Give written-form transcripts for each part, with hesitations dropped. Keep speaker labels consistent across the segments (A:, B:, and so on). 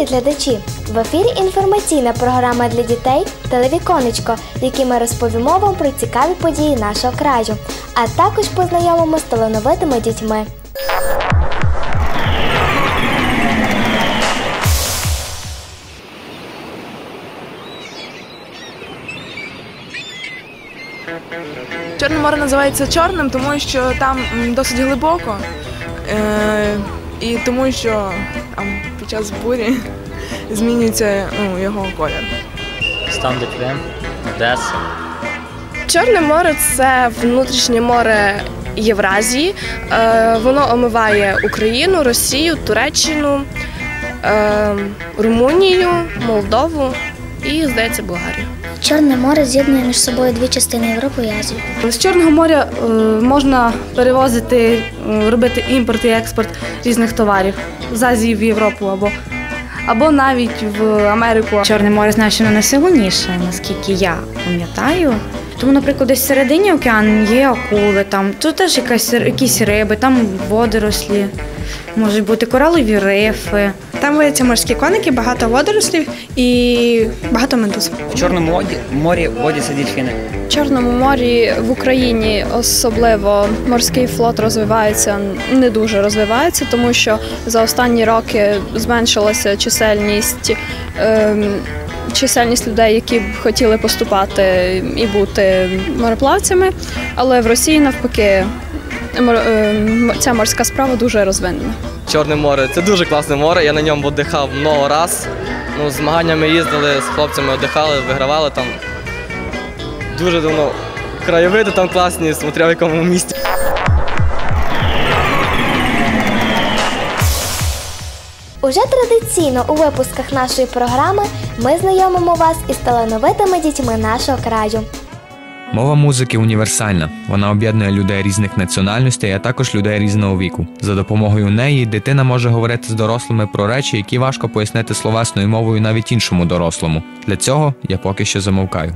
A: глядачі! В ефірі інформаційна програма для дітей «Телевіконечко», в якій ми розповімо вам про цікаві події нашого краю, а також познайомимо з талановитими дітьми.
B: Чорне море називається чорним, тому що там досить глибоко і тому що під час бурі змінюється його колір.
C: Стан де Крим, Одеса.
D: Чорне море – це внутрішнє море Євразії. Воно омиває Україну, Росію, Туреччину, Румунію, Молдову і, здається, Болгарію.
E: Чорне море з'єднує між собою дві частини – Європу і Азію.
F: З Чорного моря можна перевозити, робити імпорт і експорт різних товарів з Азії в Європу або навіть в Америку.
G: Чорне море значно найсильніше, наскільки я пам'ятаю. Тому, наприклад, десь всередині океану є акули, тут теж якісь риби, там водорослі, можуть бути коралові рифи.
H: Там водяться морські коники, багато водорослів і багато медуз.
C: В Чорному морі водяться дельфіни.
D: В Чорному морі в Україні особливо морський флот розвивається, не дуже розвивається, тому що за останні роки зменшилася чисельність людей, які б хотіли поступати і бути мореплавцями, але в Росії навпаки ця морська справа дуже розвинена.
I: Чорне море – це дуже класне море, я на ньому віддихав багато разів. Змаганнями їздили, з хлопцями віддихали, вигравали там. Дуже давно. Краєвиди там класні, смотря в якому місті.
A: Уже традиційно у випусках нашої програми ми знайомимо вас із талановитими дітьми нашого краю.
J: Мова музики універсальна. Вона об'єднує людей різних національностей, а також людей різного віку. За допомогою неї дитина може говорити з дорослими про речі, які важко пояснити словесною мовою навіть іншому дорослому. Для цього я поки що замовкаю.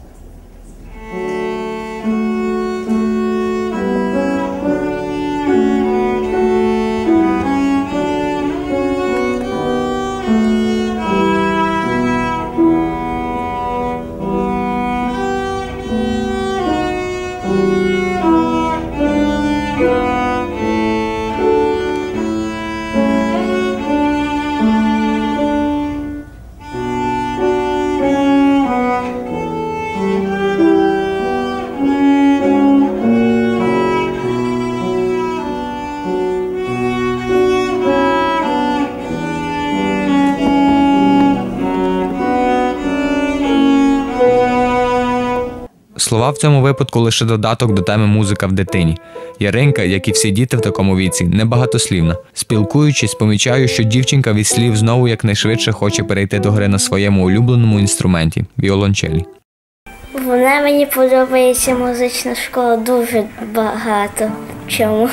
J: Слова в цьому випадку лише додаток до теми «Музика в дитині». Яринка, як і всі діти в такому віці, небагатослівна. Спілкуючись, помічаю, що дівчинка від слів знову якнайшвидше хоче перейти до гри на своєму улюбленому інструменті – віолончелі.
E: Вона мені подобається музична школа дуже багато в чому.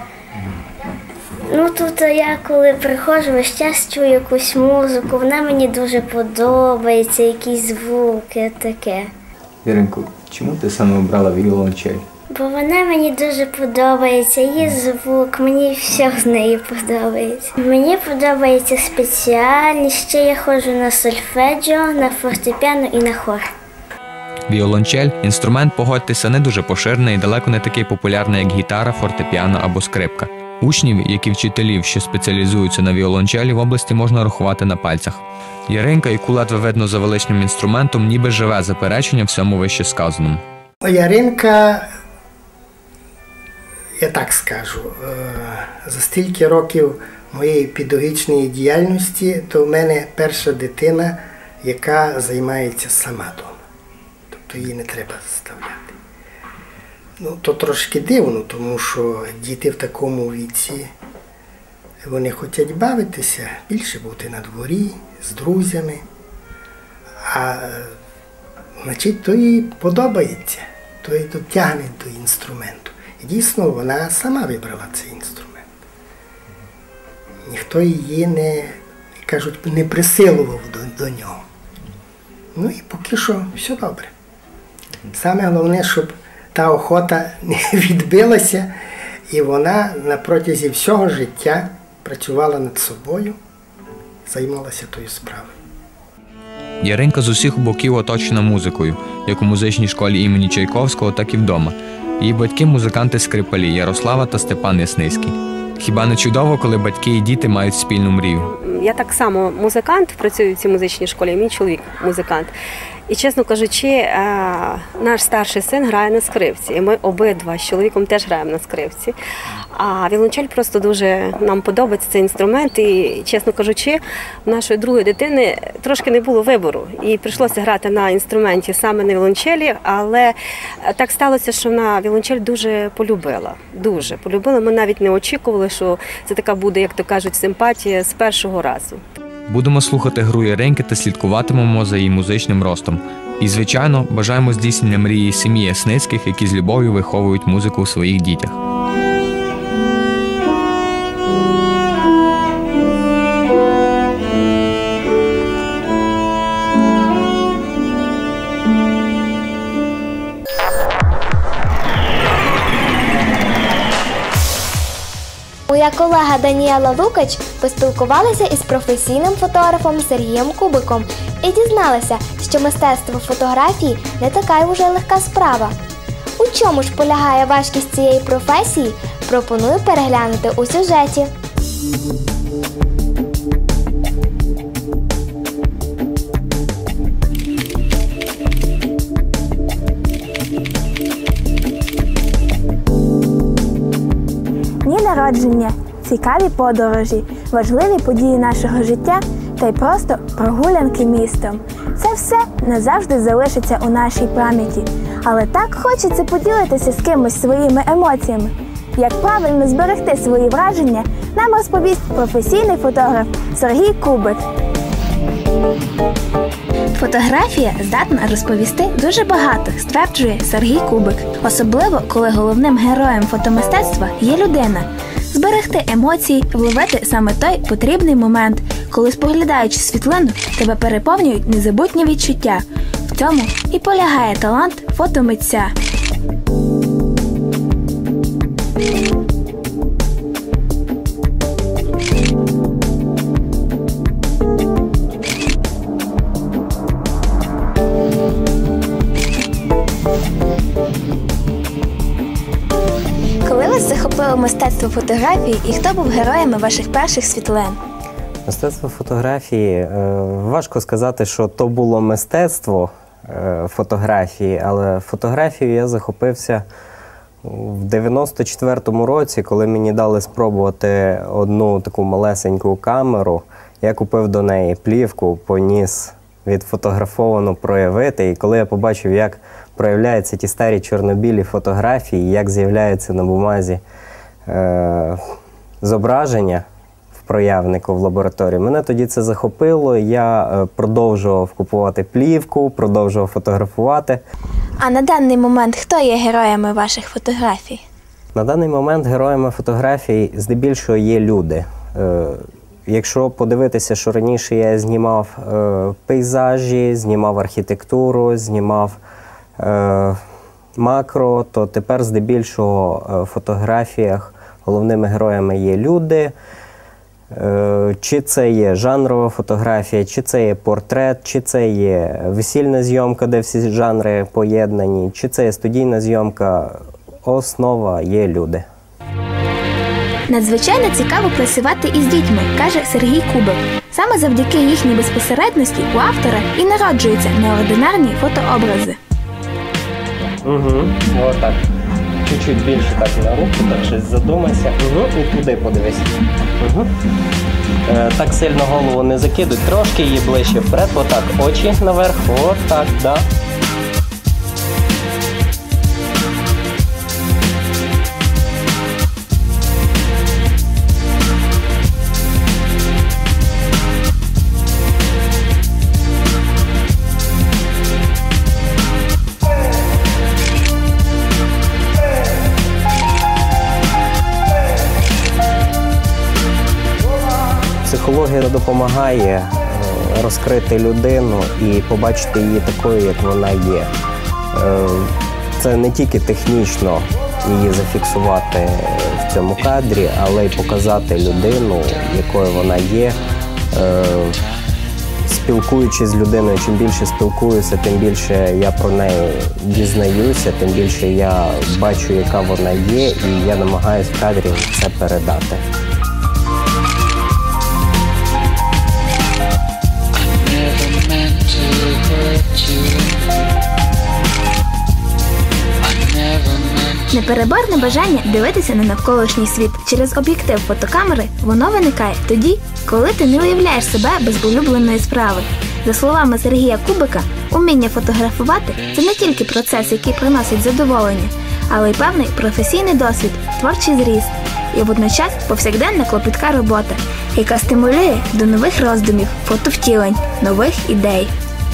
E: Тут я коли приходжу, весь час чую якусь музику, вона мені дуже подобається, якісь звуки, таке.
J: Яринко, чому ти саме обрала віолончель?
E: Бо вона мені дуже подобається, її звук, мені все з нею подобається. Мені подобається спеціальність, ще я ходжу на сольфеджіо, на фортепіано і на хор.
J: Віолончель – інструмент, погодьтеся, не дуже поширений і далеко не такий популярний, як гітара, фортепіано або скрипка. Учнів, як і вчителів, що спеціалізуються на віолончелі, в області можна рахувати на пальцях. Яринка, яку ледве видно за величним інструментом, ніби живе заперечення всьому вище сказаному.
K: Яринка, я так скажу, за стільки років моєї педагогічної діяльності, то в мене перша дитина, яка займається сама вдома. Тобто її не треба заставляти. То трошки дивно, тому що діти в такому віці, вони хочуть бавитися, більше бути на дворі, з друзями. Значить, то їй подобається, то їй дотягне до інструменту. І дійсно, вона сама вибрала цей інструмент. Ніхто її не присилував до нього. І поки що все добре. Саме головне, щоб та охота не відбилася, і вона на протязі всього життя працювала над собою, займалася тою справою.
J: Яринка з усіх боків оточена музикою, як у музичній школі імені Чайковського, так і вдома. Її батьки – музиканти-скрипалі Ярослава та Степан Ясницький. Хіба не чудово, коли батьки і діти мають спільну мрію?
L: Я так само музикант, працюю в цій музичній школі, мій чоловік музикант. І, чесно кажучи, наш старший син грає на скрипці. І ми обидва з чоловіком теж граємо на скрипці. А віолончель просто дуже нам подобається цей інструмент. І, чесно кажучи, у нашої другої дитини трошки не було вибору. І прийшлося грати на інструменті саме на віолончелі, але так сталося, що вона віолончель дуже полюбила. Дуже полюбила. Ми навіть не очікували, що це така буде, як то кажуть, симпатія з першого разу.
J: Будемо слухати гру Яринки та слідкуватимемо за її музичним ростом. І, звичайно, бажаємо здійснення мрії сім'ї Ясницьких, які з любов'ю виховують музику у своїх дітях.
A: Моя колега Даніела Лукач поспілкувалася із професійним фотографом Сергієм Кубиком і дізналася, що мистецтво фотографії не така й уже легка справа. У чому ж полягає важкість цієї професії, пропоную переглянути у сюжеті.
M: Дні народження, цікаві подорожі, важливі події нашого життя та й просто прогулянки містом. Це все назавжди залишиться у нашій пам'яті. Але так хочеться поділитися з кимось своїми емоціями. Як правильно зберегти свої враження, нам розповість професійний фотограф Сергій Кубик.
N: Фотографія здатна розповісти дуже багато, стверджує Сергій Кубик. Особливо, коли головним героєм фотомистецтва є людина. Зберегти емоції, вловити саме той потрібний момент, коли, споглядаючи світлину, тебе переповнюють незабутні відчуття. В цьому і полягає талант фотомитця.
A: Коли вас захопило мистецтво фотографії і хто був героями ваших перших світлин?
O: Мистецтво фотографії, важко сказати, що то було мистецтво фотографії, але фотографією я захопився в 94-му році, коли мені дали спробувати одну таку малесеньку камеру. Я купив до неї плівку, поніс відфотографовано проявити, і коли я побачив, як проявляються ті старі чорно-білі фотографії, як з'являються на бумазі зображення в проявнику в лабораторії, мене тоді це захопило, я продовжував купувати плівку, продовжував фотографувати.
N: А на даний момент хто є героями ваших фотографій?
O: На даний момент героями фотографій здебільшого є люди. Якщо подивитися, що раніше я знімав пейзажі, знімав архітектуру, знімав макро, то тепер здебільшого в фотографіях головними героями є люди. Чи це є жанрова фотографія, чи це є портрет, чи це є весільна зйомка, де всі жанри поєднані, чи це є студійна зйомка. Основа є люди.
N: Надзвичайно цікаво працювати із дітьми, каже Сергій Кубик. Саме завдяки їхній безпосередності у автора і народжуються неординарні фотообрази.
O: Отак. Чуть-чуть більше так на руку, так щось задумайся. І туди подивись. Так сильно голову не закидуй, трошки її ближче вперед, отак, очі наверх, отак, да. Психологія допомагає розкрити людину і побачити її такою, як вона є. Це не тільки технічно її зафіксувати в цьому кадрі, але й показати людину, якою вона є, Спілкуючись з людиною, чим більше спілкуюся, тим більше я про неї дізнаюся, тим більше я бачу, яка вона є, і я намагаюся в кадрі це передати.
N: Непереборне бажання дивитися на навколишній світ через об'єктив фотокамери воно виникає тоді, коли ти не уявляєш себе без улюбленої справи. За словами Сергія Кубика, уміння фотографувати – це не тільки процес, який приносить задоволення, але й певний професійний досвід, творчий зріст і водночас повсякденна клопітка робота, яка стимулює до нових роздумів, фотовтілень, нових ідей.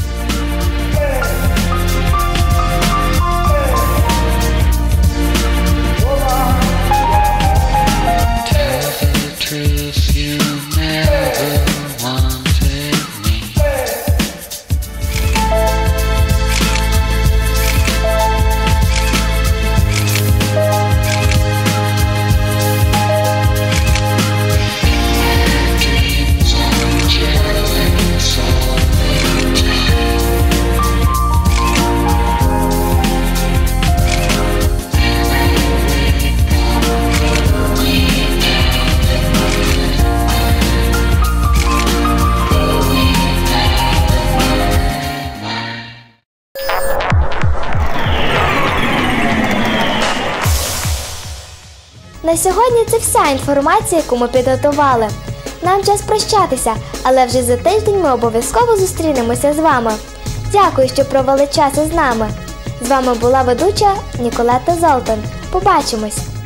A: На сьогодні це вся інформація, яку ми підготували. Нам час прощатися, але вже за тиждень ми обов'язково зустрінемося з вами. Дякую, що провели час із нами. З вами була ведуча Ніколета Золтан. Побачимось!